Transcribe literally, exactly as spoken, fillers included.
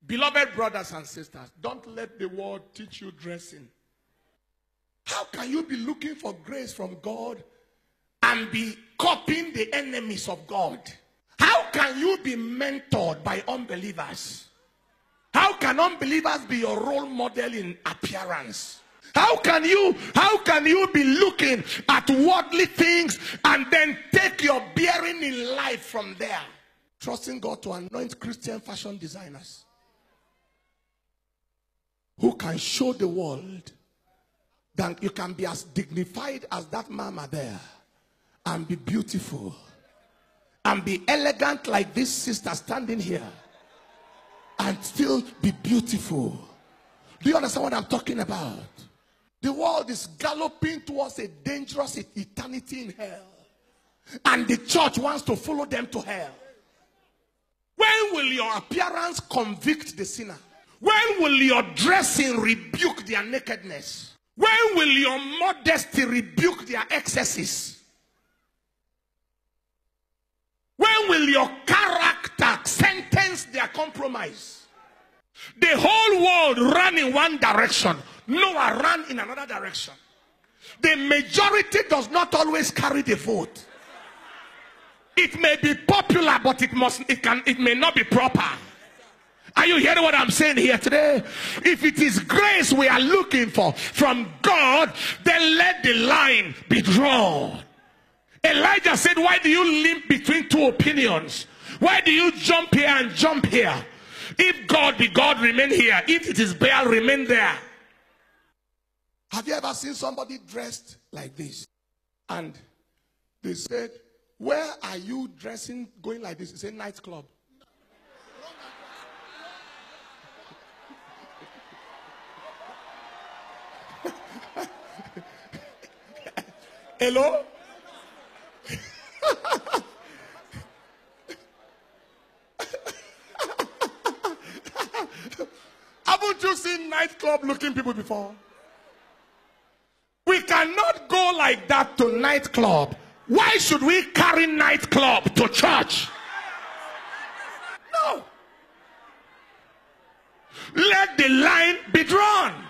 Beloved brothers and sisters, don't let the world teach you dressing. How can you be looking for grace from God and be copying the enemies of God? How can you be mentored by unbelievers? How can unbelievers be your role model in appearance? How can you, how can you be looking at worldly things and then take your bearing in life from there? Trusting God to anoint Christian fashion designers who can show the world that you can be as dignified as that mama there and be beautiful and be elegant like this sister standing here and still be beautiful. Do you understand what I'm talking about? The world is galloping towards a dangerous eternity in hell, and the church wants to follow them to hell. When will your appearance convict the sinner? When will your dressing rebuke their nakedness? When will your modesty rebuke their excesses? When will your character sentence their compromise? The whole world ran in one direction. Noah ran in another direction. The majority does not always carry the vote. It may be popular, but it must it can it may not be proper. Are you hearing what I'm saying here today? If it is grace we are looking for from God, then let the line be drawn. Elijah said, why do you limp between two opinions? Why do you jump here and jump here? If God be God, remain here. If it is Baal, remain there. Have you ever seen somebody dressed like this? And they said, where are you dressing going like this? It's a nightclub. Hello? Haven't you seen nightclub looking people before? We cannot go like that to nightclub. Why should we carry nightclub to church? No. Let the line be drawn.